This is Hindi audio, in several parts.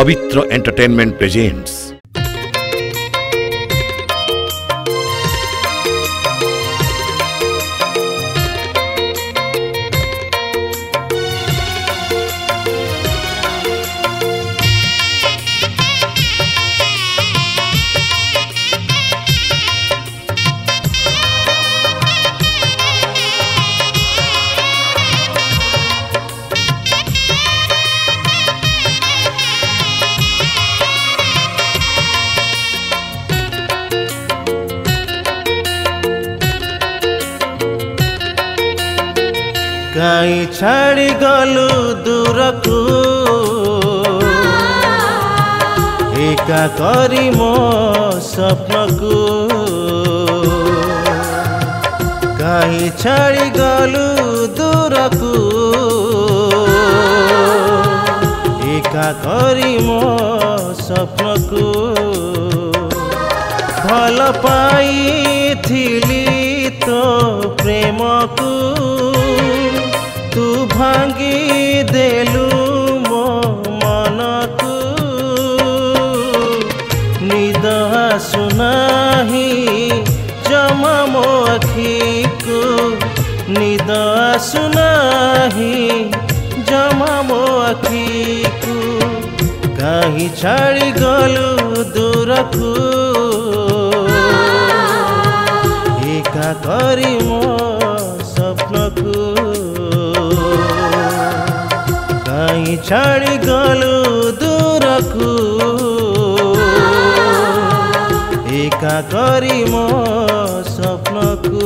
पवित्र एंटरटेनमेंट प्रेजेंट्स। काई छाड़ी गलु दूरकू एका करी मो स्वप्नकू काई छाड़ी गलु दूरकू एका करी मो स्वप्नकू भल पाई थिली तो प्रेमकू तू भांगी देलु मो मनकू निद आसुनाही जमा मो आखिकू निद आसुनाही जमा मो आखिकू काहि छाड़ी गलु दूरकू एका करी मो स्वप्नकू काई छाड़ी गलु दूरकू एका करी मो स्वप्नकू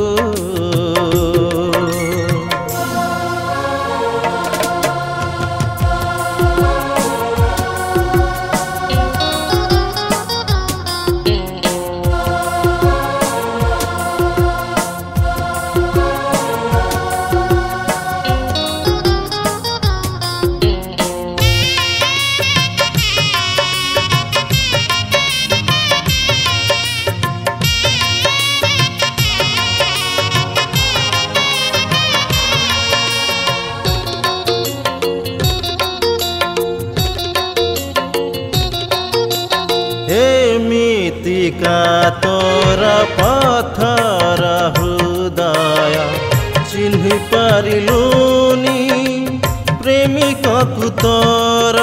एमितिका तोर पथर हृदय चिन्हि पारिलुनी प्रेमिक को तोर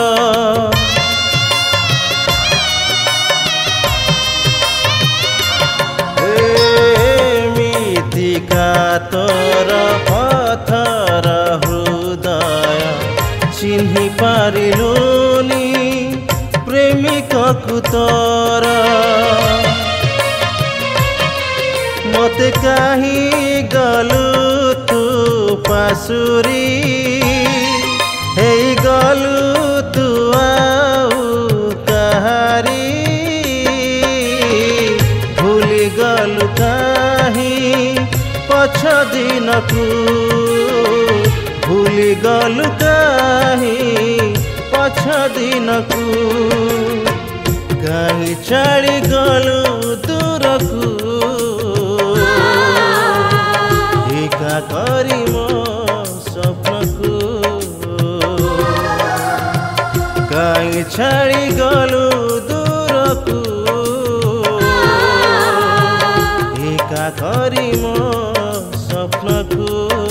एमितिका तोर पथर हृदय चिन्हि पारिलुनी प्रेमिक कुतोर मते काहि गलु तू पासुरी हे गलु तू आउ कहारी भूली गलु काहि पछ दिनकू भूली गलु काहि पछ दिनकू काहि छाड़ी गलु दूरकू एका करी मो स्वप्नकू काहि छाड़ी गलु दूरकू एका करी मो स्वप्नकू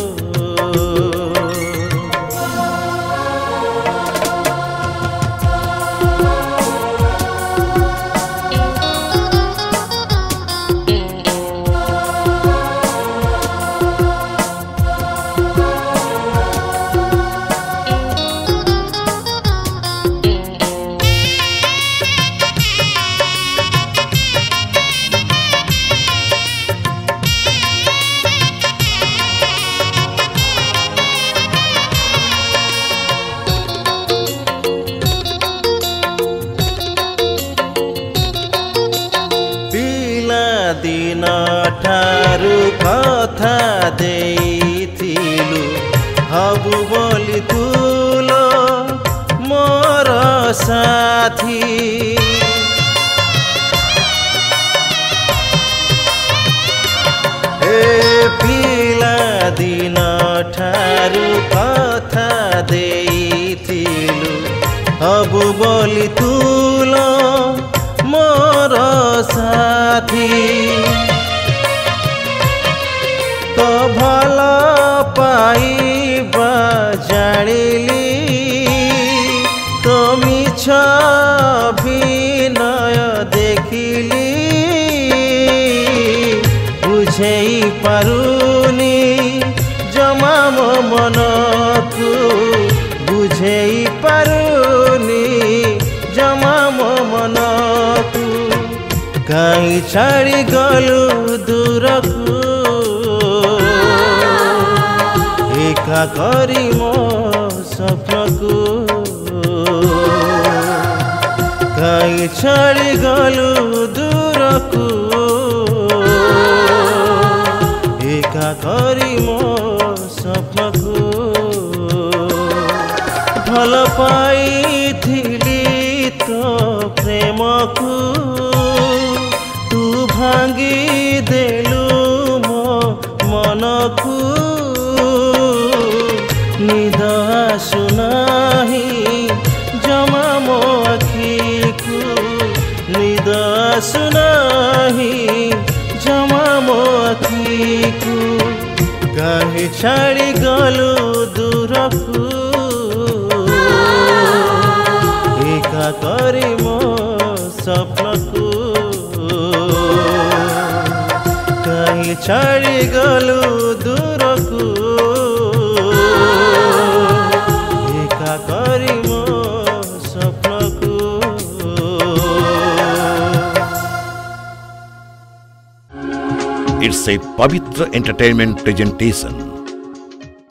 दिन ठारू कथा देइथिलु हबु बोली तुलो मोर साथी पिला दिन ठारू कथा देइथिलु हबु बोली तुल मोर साथी तो भल पाइबा जानिली तो मिछ विनय देखिली बुझेई पारुनी जमा मो मनकु बुझेई पारुनी जमा मो मनकु काई छाड़ी गलु दूरकु एका करी मो स्वप्नकु काई छाड़ी गलु दूरकु एका करी मो स्वप्नकु भल पाइथिली तो प्रेमकु तू भांगी देलु मो मनकु निद आसुनाही जमा मो आखिकु निद आसुनाही जमा मो आखिकु काहे छाड़ी गलु दूरकु एका करी मो स्वप्नकु काहे छाड़ी गलु दूरकु एका करी मो स्वप्नकु It's a Pavitra Entertainment presentation.